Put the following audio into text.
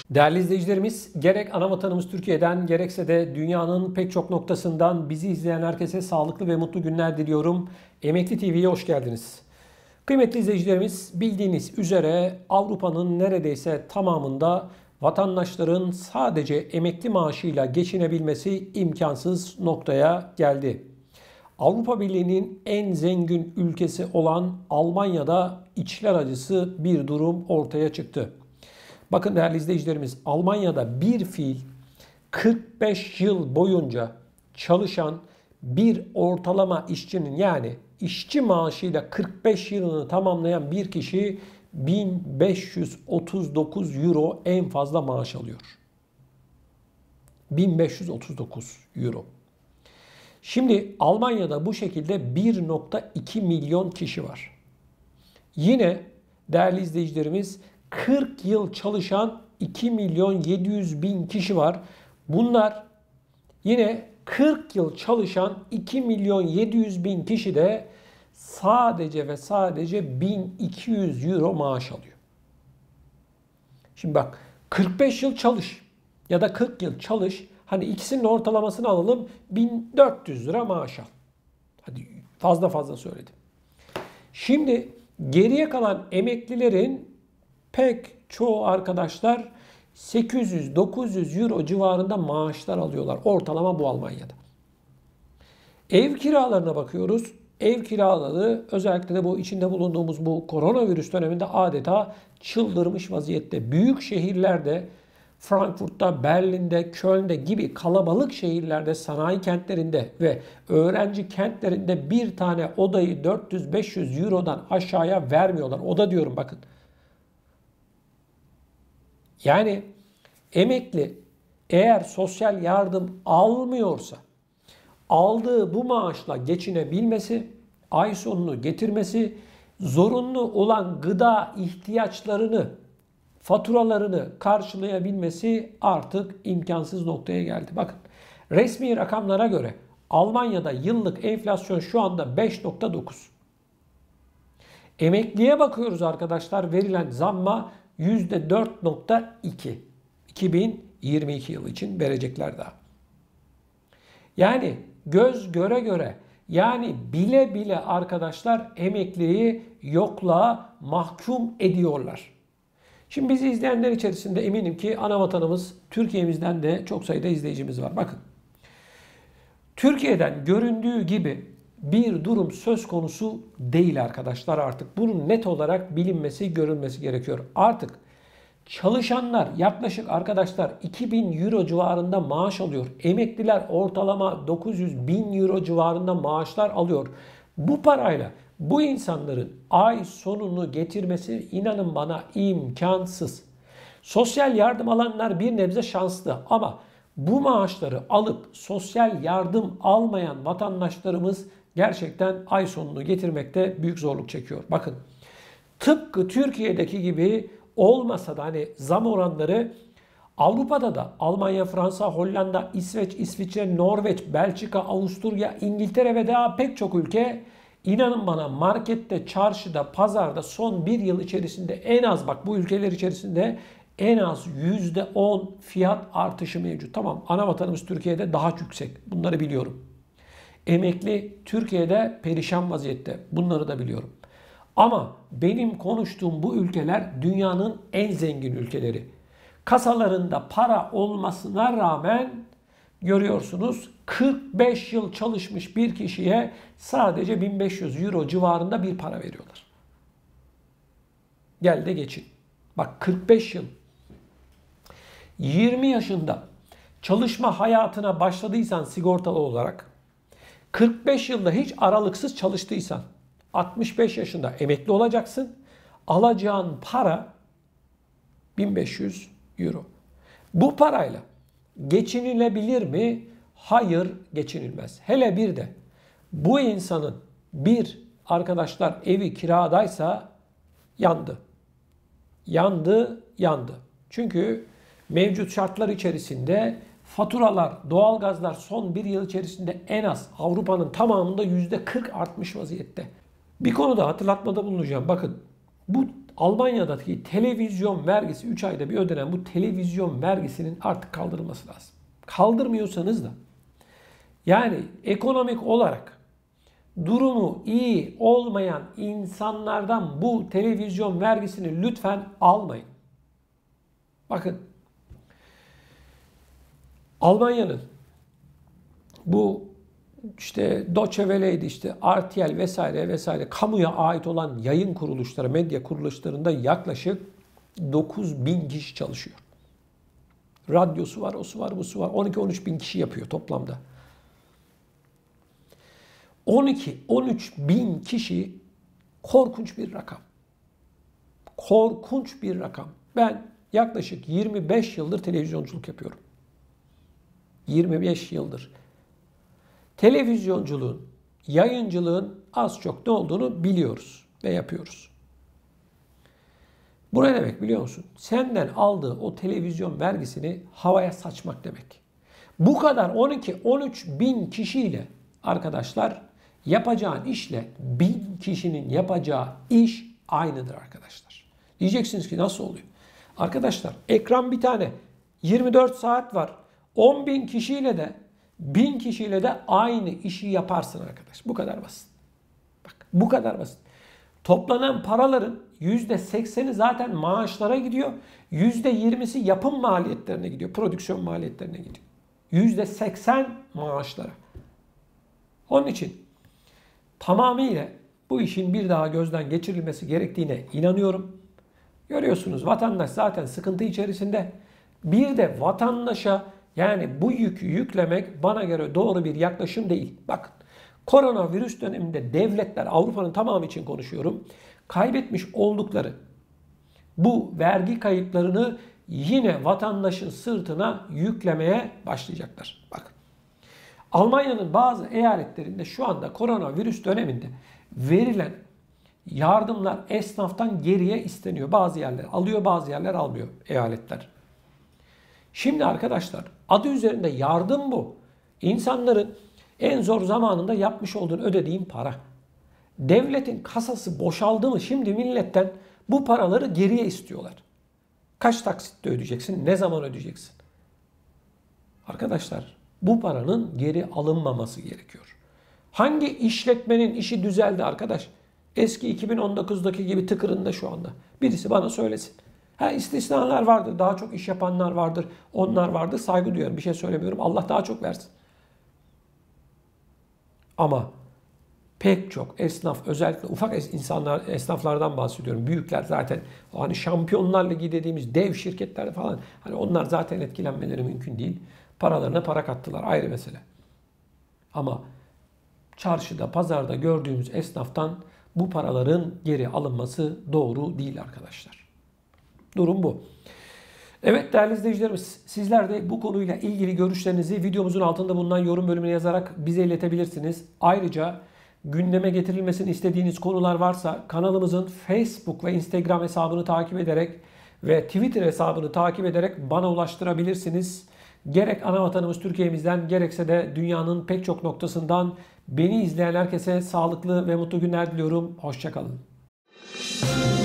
Değerli izleyicilerimiz, gerek ana vatanımız Türkiye'den gerekse de dünyanın pek çok noktasından bizi izleyen herkese sağlıklı ve mutlu günler diliyorum. Emekli TV'ye hoş geldiniz. Kıymetli izleyicilerimiz, bildiğiniz üzere Avrupa'nın neredeyse tamamında vatandaşların sadece emekli maaşıyla geçinebilmesi imkansız noktaya geldi. Avrupa Birliği'nin en zengin ülkesi olan Almanya'da içler acısı bir durum ortaya çıktı. Bakın değerli izleyicilerimiz, Almanya'da bir fiil 45 yıl boyunca çalışan bir ortalama işçinin, yani işçi maaşıyla 45 yılını tamamlayan bir kişi 1539 euro en fazla maaş alıyor. 1539 euro. Şimdi Almanya'da bu şekilde 1,2 milyon kişi var. Yine değerli izleyicilerimiz, 40 yıl çalışan 2 milyon 700 bin kişi var. Bunlar yine 40 yıl çalışan 2 milyon 700 bin kişi de sadece ve sadece 1200 euro maaş alıyor. Şimdi bak, 45 yıl çalış ya da 40 yıl çalış. Hani ikisinin ortalamasını alalım, 1400 lira maaş al. Hadi fazla söyledim. Şimdi geriye kalan emeklilerin pek çoğu arkadaşlar 800-900 euro civarında maaşlar alıyorlar. Ortalama bu Almanya'da. Ev kiralarına bakıyoruz. Ev kiraları özellikle de bu içinde bulunduğumuz bu koronavirüs döneminde adeta çıldırmış vaziyette. Büyük şehirlerde, Frankfurt'ta, Berlin'de, Köln'de gibi kalabalık şehirlerde, sanayi kentlerinde ve öğrenci kentlerinde bir tane odayı 400-500 eurodan aşağıya vermiyorlar. Oda diyorum, bakın. Yani emekli eğer sosyal yardım almıyorsa, aldığı bu maaşla geçinebilmesi, ay sonunu getirmesi, zorunlu olan gıda ihtiyaçlarını, faturalarını karşılayabilmesi artık imkansız noktaya geldi. Bakın, resmi rakamlara göre Almanya'da yıllık enflasyon şu anda 5,9. Emekliye bakıyoruz arkadaşlar, verilen zamma %4,2. 2022 yılı için verecekler daha. Yani göz göre göre, yani bile bile arkadaşlar emekliyi yokluğa mahkum ediyorlar. Şimdi bizi izleyenler içerisinde eminim ki ana vatanımız Türkiye'mizden de çok sayıda izleyicimiz var. Bakın, Türkiye'den göründüğü gibi bir durum söz konusu değil arkadaşlar artık. Bunun net olarak bilinmesi, görülmesi gerekiyor. Artık çalışanlar yaklaşık arkadaşlar 2000 euro civarında maaş alıyor. Emekliler ortalama 900-1000 euro civarında maaşlar alıyor. Bu parayla bu insanların ay sonunu getirmesi, inanın bana, imkansız. Sosyal yardım alanlar bir nebze şanslı ama bu maaşları alıp sosyal yardım almayan vatandaşlarımız gerçekten ay sonunu getirmekte büyük zorluk çekiyor. Bakın, tıpkı Türkiye'deki gibi olmasa da hani zam oranları Avrupa'da da Almanya, Fransa, Hollanda, İsveç, İsviçre, Norveç, Belçika, Avusturya, İngiltere ve daha pek çok ülke, inanın bana, markette, çarşıda, pazarda son bir yıl içerisinde en az, bak bu ülkeler içerisinde en az %10 fiyat artışı mevcut. Tamam, ana vatanımız Türkiye'de daha yüksek. Bunları biliyorum. Emekli Türkiye'de perişan vaziyette. Bunları da biliyorum. Ama benim konuştuğum bu ülkeler dünyanın en zengin ülkeleri. Kasalarında para olmasına rağmen görüyorsunuz 45 yıl çalışmış bir kişiye sadece 1500 euro civarında bir para veriyorlar. Gel de geçin. Bak, 45 yıl. 20 yaşında çalışma hayatına başladıysan sigortalı olarak, 45 yılda hiç aralıksız çalıştıysan 65 yaşında emekli olacaksın. Alacağın para 1500 euro. Bu parayla geçinilebilir mi? Hayır, geçinilmez. Hele bir de bu insanın bir arkadaşlar evi kiradaysa yandı. Yandı. Çünkü mevcut şartlar içerisinde faturalar, doğalgazlar son bir yıl içerisinde en az Avrupa'nın tamamında %40 artmış vaziyette. Bir konuda hatırlatmada bulunacağım. Bakın, bu Almanya'daki televizyon vergisi 3 ayda bir ödenen bu televizyon vergisinin artık kaldırılması lazım. Kaldırmıyorsanız da yani ekonomik olarak durumu iyi olmayan insanlardan bu televizyon vergisini lütfen almayın. Bakın Almanya'nın bu işte Deutsche Welle'ydi, işte RTL vesaire vesaire kamuya ait olan yayın kuruluşları, medya kuruluşlarında yaklaşık 9.000 kişi çalışıyor. Radyosu var, osu var, busu var. 12-13 bin kişi yapıyor toplamda. 12-13 bin kişi korkunç bir rakam. Korkunç bir rakam. Ben yaklaşık 25 yıldır televizyonculuk yapıyorum. 25 yıldır. Televizyonculuğun, yayıncılığın az çok ne olduğunu biliyoruz ve yapıyoruz. Bu ne demek biliyor musun? Senden aldığı o televizyon vergisini havaya saçmak demek. Bu kadar 12-13 bin kişiyle arkadaşlar yapacağın işle 1000 kişinin yapacağı iş aynıdır arkadaşlar. Diyeceksiniz ki nasıl oluyor? Arkadaşlar ekran bir tane 24 saat var. 10 bin kişiyle de 1000 kişiyle de aynı işi yaparsın arkadaş. Bu kadar basit. Bak bu kadar basit. Toplanan paraların %80'i zaten maaşlara gidiyor. %20'si yapım maliyetlerine gidiyor. Prodüksiyon maliyetlerine gidiyor. %80 maaşlara. Onun için tamamıyla bu işin bir daha gözden geçirilmesi gerektiğine inanıyorum. Görüyorsunuz vatandaş zaten sıkıntı içerisinde. Bir de vatandaşa yani bu yükü yüklemek bana göre doğru bir yaklaşım değil. Bakın koronavirüs döneminde devletler, Avrupa'nın tamamı için konuşuyorum, kaybetmiş oldukları bu vergi kayıplarını yine vatandaşın sırtına yüklemeye başlayacaklar. Bakın Almanya'nın bazı eyaletlerinde şu anda koronavirüs döneminde verilen yardımlar esnaftan geriye isteniyor. Bazı yerler alıyor, bazı yerler almıyor eyaletler. Şimdi arkadaşlar adı üzerinde yardım bu. İnsanların en zor zamanında yapmış olduğunu ödediğin para. Devletin kasası boşaldı mı şimdi milletten bu paraları geriye istiyorlar. Kaç taksitte ödeyeceksin? Ne zaman ödeyeceksin? Arkadaşlar bu paranın geri alınmaması gerekiyor. Hangi işletmenin işi düzeldi arkadaş? Eski 2019'daki gibi tıkırında şu anda. Birisi bana söylesin. Ha, istisnalar vardır. Daha çok iş yapanlar vardır. Onlar vardır. Saygı duyuyorum. Bir şey söylemiyorum. Allah daha çok versin. Ama pek çok esnaf, özellikle ufak insanlar, esnaflardan bahsediyorum. Büyükler zaten hani Şampiyonlar Ligi dediğimiz dev şirketler falan, hani onlar zaten etkilenmeleri mümkün değil. Paralarına para kattılar, ayrı mesele. Ama çarşıda, pazarda gördüğümüz esnaftan bu paraların geri alınması doğru değil arkadaşlar. Durum bu. Evet değerli izleyicilerimiz, sizler de bu konuyla ilgili görüşlerinizi videomuzun altında bulunan yorum bölümüne yazarak bize iletebilirsiniz. Ayrıca gündeme getirilmesini istediğiniz konular varsa kanalımızın Facebook ve Instagram hesabını takip ederek ve Twitter hesabını takip ederek bana ulaştırabilirsiniz. Gerek ana vatanımız Türkiye'mizden gerekse de dünyanın pek çok noktasından beni izleyen herkese sağlıklı ve mutlu günler diliyorum. Hoşça kalın.